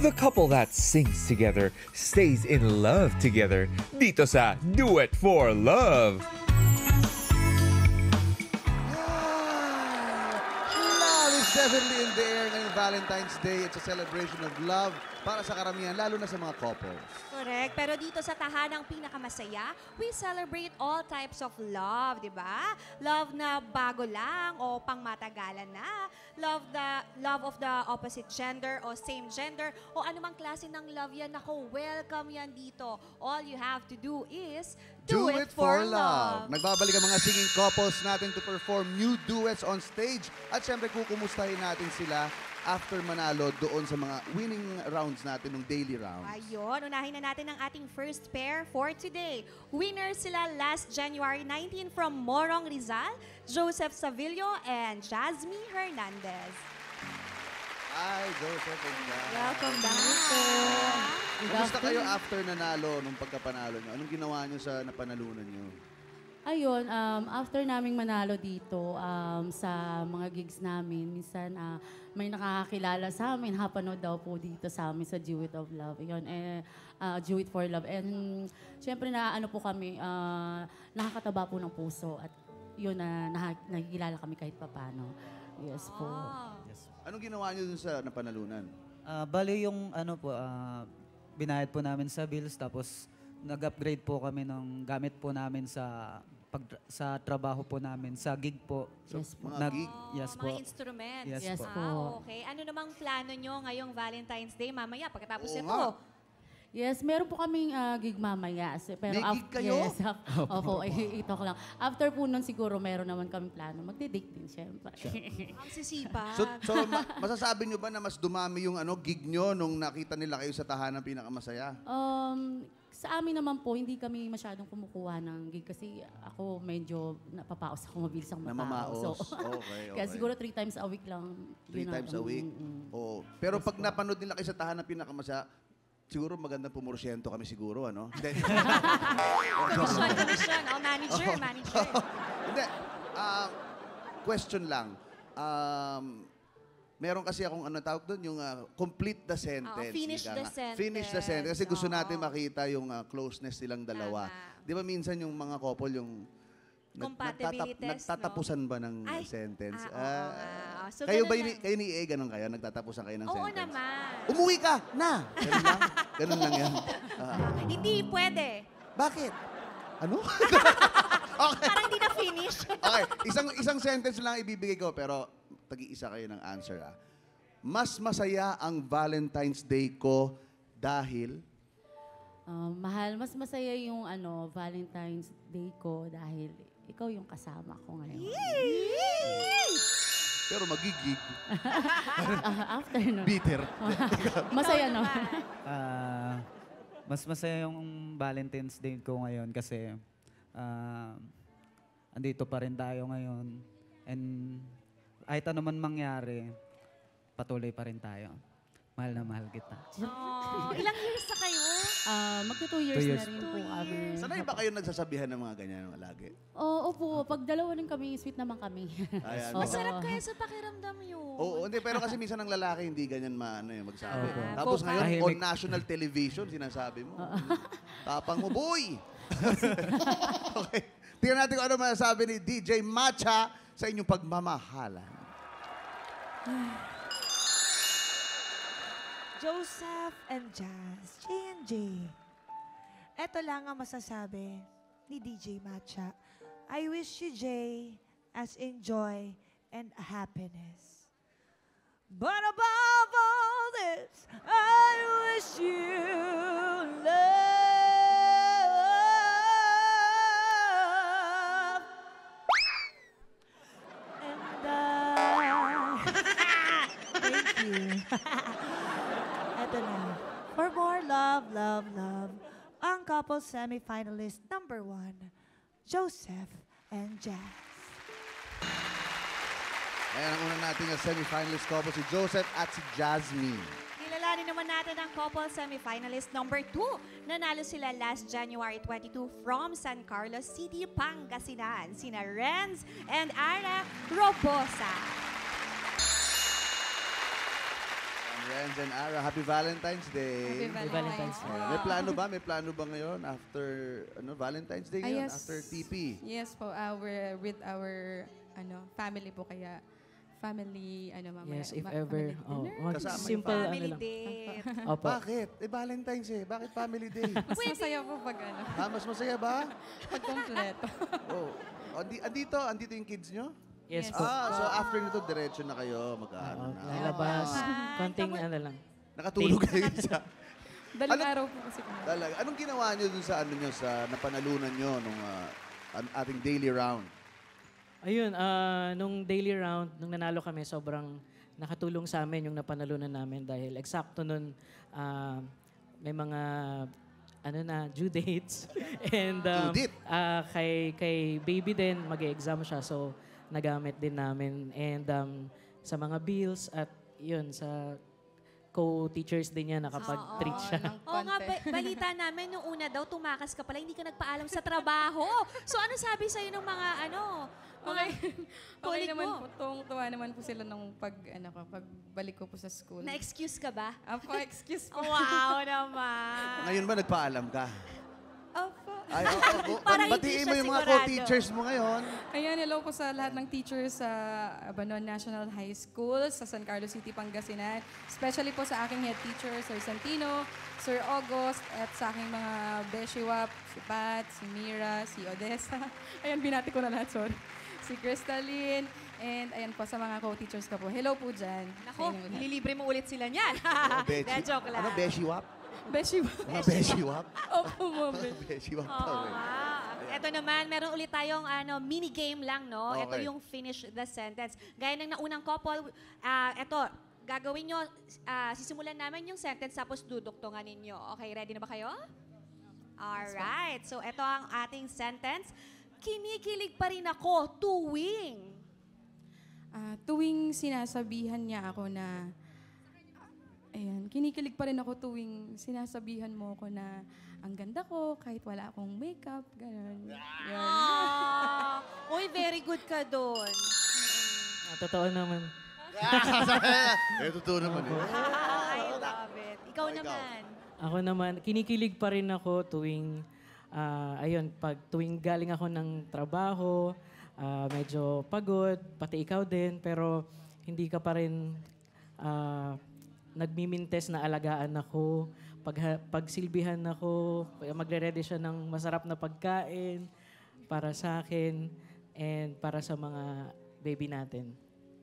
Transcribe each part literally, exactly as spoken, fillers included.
The couple that sings together stays in love together. Dito sa Do It For Love. Love is definitely in the air ngayong Valentine's Day. It's a celebration of love para sa karamihan, lalo na sa mga couples. Correct. Pero dito sa tahanang pinakamasaya, we celebrate all types of love, di ba? Love na bago lang o pangmatagalan na. Love the love of the opposite gender o same gender o anumang klase ng love yan. Ako, welcome yan dito. All you have to do is do, Do it, for love. Nagbabalik ang mga singing couples natin to perform new duets on stage. At syempre, kukumustahin natin sila after manalo doon sa mga winning rounds natin ng daily rounds. Ayun, unahin na natin ang ating first pair for today. Winners sila last January nineteenth from Morong Rizal, Joseph Savillo and Jasmine Hernandez. Hi, Joseph and Jazz. Welcome back. Kumusta kayo after nanalo, nung pagkapanalo nyo? Anong ginawa nyo sa napanalunan nyo? Ayun, um, after naming manalo dito um, sa mga gigs namin, minsan uh, may nakakakilala sa amin, hapanood daw po dito sa amin sa Do It of Love. Yun, eh, uh, Do It for Love. And syempre na ano po kami, uh, nakakataba po ng puso at yun na uh, nakikilala kami kahit papano. Yes po. Oh. Yes. Anong ginawa nyo dun sa napanalunan? Uh, bali yung ano po, uh, binayad po namin sa bills tapos nag-upgrade po kami ng gamit po namin sa pag sa trabaho po namin, sa gig po. Yes po. Mga Nag, gig? yes Mga po. instruments. Yes, Yes po. po. Ah, okay. Ano namang plano nyo ngayong Valentine's Day mamaya pagkatapos Oo ito? nga. Yes, meron po kaming uh, gig mamaya. So, pero May gig af- kayo? Yes. Opo, ito ko lang. After po nun siguro meron naman kaming plano. Magdi-date din, syempre. Ang sisipag. So, so ma- masasabi nyo ba na mas dumami yung ano gig nyo nung nakita nila kayo sa tahanang pinakamasaya? Um, sa amin naman po, hindi kami masyadong kumukuha ng gig kasi ako medyo napapaos ako, mabilis akong matao. Namamaos. So, Okay, kaya okay. siguro three times a week lang. Three yun ang- times a week? mm, mm. Oo. Pero pag napanood nila kayo sa tahanang pinakamasaya, siguro magandang pumorsyento kami siguro, ano? Hindi. Commission, commission. Oh, manager, manager. Hindi. Ah, question lang. Um, meron kasi akong ano tawag doon, yung ah, complete the sentence. Oo, finish ika the nga. sentence. Finish the sentence. Kasi gusto Oo. natin makita yung ah, closeness nilang dalawa. Tama. Di ba minsan yung mga couple yung nag- Compatibility nagtatap- test, nagtatapusan ba ng Ay, sentence? ah, oo nga. So, kayo ganun ba, lang. ni- kayo ni E, ganun kayo? Nagtatapusan kayo ng Oo sentence? naman. Umuwi ka! Na! Ganun lang? Ganun lang yan. Ah. Hindi pwede. Bakit? Ano? okay. Parang hindi na-finish. Okay, isang isang sentence lang ibibigay ko pero tagi-isa kayo ng answer ah. Mas masaya ang Valentine's Day ko dahil Um, mahal, mas masaya yung ano, Valentine's Day ko dahil ikaw yung kasama ko ngayon. pero magigig, Ah, after no. bitter. Masaya no. Ah, mas masaya yung Valentine's Day ko ngayon kasi ah, andito pa rin tayo ngayon. And kahit ano man mangyari, patuloy pa rin tayo. Mahal na mahal kita. Oh, ilang years na kayo? Ah, magto two years, Two years na rin po. po kami. Sanay ba kayo nagsasabihan ng mga ganyan lagi? Oo po, pag dalawa rin kami, sweet naman kami. Ayan. Oo. Masarap kaya sa pakiramdam yun. Oo, hindi pero kasi minsan ang lalaki hindi ganyan maano eh, magsabi. Opo. Tapos Go, ngayon Tahimik. on national television sinasabi mo. Tapang mo, boy. okay. Tingnan natin kung ano masasabi ni D J Matcha sa inyong pagmamahalan. Joseph and Jazz, J and J. Ito lang ang masasabi ni D J Matcha. I wish you, Jay, as in joy and happiness. But above all this, I wish you love. And I... Thank you. Ito na. For more love, love, love, ang couple semi-finalist number one, Joseph and Jazz. Ayan ang una nating semi-finalist couple, si Joseph at si Jasmine. Kilalanin naman natin ang couple semi-finalist number two. Nanalo sila last January twenty-two from San Carlos City, Pangasinan. Sina Renz and Ara Robosa. Renz and Ara, happy Valentine's Day. Happy Valentine's Day. May plano ba? May plano ba ngayon after ano Valentine's Day Ah, ngayon? yes. After T P? Yes po, uh, we're with our ano family po kaya family ano mama. Yes, if ma- ever. family Oh, dinner. mag- Kasama yung simple ano Family lang. date. Opo. Bakit? Eh, Valentine's eh. Bakit family day? Mas masaya po pag ano, ha, mas masaya ba? pag kompleto. Oh. Andi andito, andito yung kids nyo? Yes Yes. po. Ah, so after nito, diretso na kayo mag-ano Oo, na. lalabas. Ah. Konting ano lang. Nakatulog kayo sa... Daling Ano- araw po kasi kami. Talaga. Anong ginawa nyo dun sa ano nyo, sa napanalunan nyo nung ah, an- ating daily round? Ayun, ah, nung daily round, nung nanalo kami, sobrang nakatulong sa amin yung napanalunan namin dahil eksakto nun ah, may mga ano na, due dates. And um, Due date? ah, kay, kay baby din, mag-exam siya. So, nagamit din namin. And um, sa mga bills at yun, sa co-teachers din niya, nakapag-treat siya. ng Oo nga, konti. ba- balita namin nung una daw, tumakas ka pala, hindi ka nagpaalam sa trabaho. So ano sabi sa'yo ng mga ano, mga Okay, okay colleague naman mo? po. Tuwang-tuwa naman po sila nung pag, ano ko, pagbalik ko po sa school. Na-excuse ka ba? Apo, excuse po. Wow naman. Ngayon ba nagpaalam ka? Apo. Ay, oo, oo, oo. Parang hindi Batiin siya mo yung mga sigurado. co-teachers mo ngayon. Ayan, hello po sa lahat ng teachers sa Abanon National High School sa San Carlos City, Pangasinan. Especially po sa aking head teacher, Sir Santino, Sir August, at sa aking mga Beshiwap, si Pat, si Mira, si Odessa. Ayan, binati ko na lahat, sorry. Si Crystalline, and ayan po sa mga co-teachers ko po. Hello po dyan. Nako, Sa inyong lahat. ililibre mo ulit sila niyan. Oh, Beshi. Hindi, joke lang. Ano, Beshiwap? Beshiwap. Mga Beshiwap? Opo, mga Beshi. Beshiwap Oo daw eh. nga. Ito naman, meron ulit tayong ano, mini game lang, no? Ito Okay. yung finish the sentence. Gaya ng naunang couple, ah, ito, gagawin nyo, ah, sisimulan namin yung sentence tapos duduktungan ninyo. Okay, ready na ba kayo? Alright. So, ito ang ating sentence. Kinikilig pa rin ako tuwing. Ah, tuwing sinasabihan niya ako na, ayan, kinikilig pa rin ako tuwing sinasabihan mo ako na ang ganda ko kahit wala akong makeup, gano'n. Yan. Ah, uy, very good ka doon. Ah, totoo naman. Eh, totoo naman eh. I love it. Ikaw Oh, ikaw. naman. Ako naman, kinikilig pa rin ako tuwing, ah, ayun, pag tuwing galing ako ng trabaho, ah, medyo pagod, pati ikaw din, pero hindi ka pa rin ah, nagmimintes na alagaan ako, pag, pagsilbihan ako, magre-ready siya ng masarap na pagkain para sa akin and para sa mga baby natin.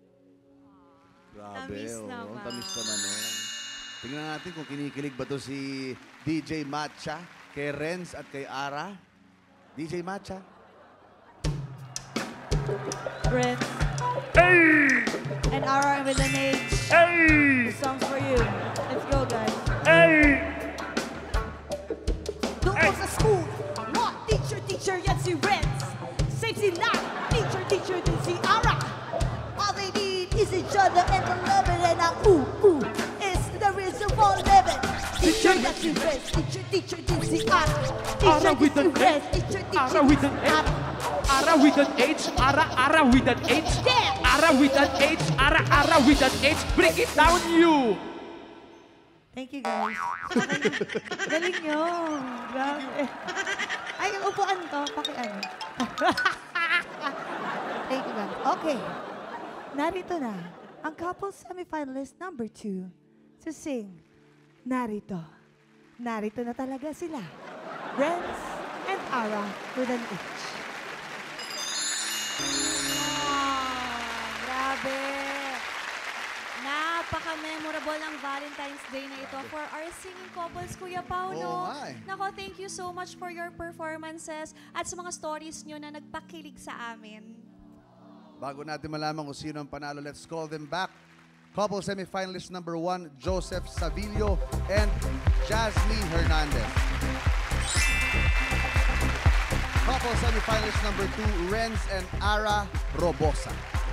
Grabe, Tamis oh. naman. Tamis naman, oh. Tingnan natin kung kinikilig ba to si D J Matcha, kay Renz at kay Ara. D J Matcha. Friends. And Ara with an H. The song's for you. Let's go, guys. Doon sa school, what teacher, teacher, yan si Renz. Same sila, teacher, teacher, din si Ara. All they need is each other and the love it, and ang ooh, ooh, is the reason for living. Teacher, yan si Renz, teacher, teacher, din si Ara. Teacher, with yan si an Renz, teacher, teacher, Ara with an din si Ara. Ara with an H, Ara, Ara with an H, Damn! Ara with an H, Ara, Ara with an H. Break it down, you. Thank you, guys. Galing nyo. Grabe. Ay, yung upuan to, pakiano. Thank you, guys. Okay. Narito na ang couple semifinalist number two to sing Narito. Narito na talaga sila. Renz and Ara with an H. Ah, grabe. Napaka-memorable ang Valentine's Day na ito for our singing couples, Kuya Pao, Oo no? nga eh. Nako, thank you so much for your performances at sa mga stories nyo na nagpakilig sa amin. Bago natin malaman kung sino ang panalo, let's call them back. Couple semifinalist number one, Joseph Savillo and Jasmine Hernandez. Couple semifinalist number two, Renz and Ara Robosa.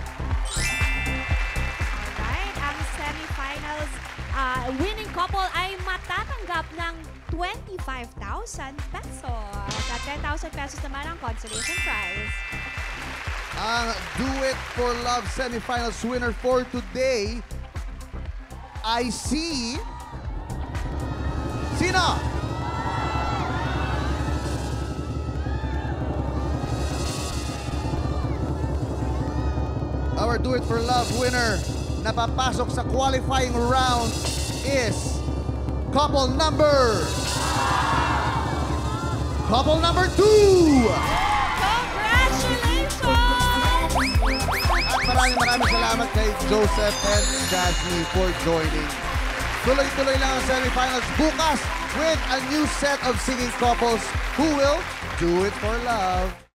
Alright, ang semifinals ah, winning couple ay matatanggap ng twenty-five thousand pesos. At ten thousand pesos naman ang consolation prize. Ang Duet for Love semifinals winner for today I see... Sino? Our Do It For Love winner na papasok sa qualifying round is couple number... Couple number two! Congratulations! At maraming maraming salamat kay Joseph and Jasmine for joining. Tuloy-tuloy lang ang semifinals bukas with a new set of singing couples who will do it for love.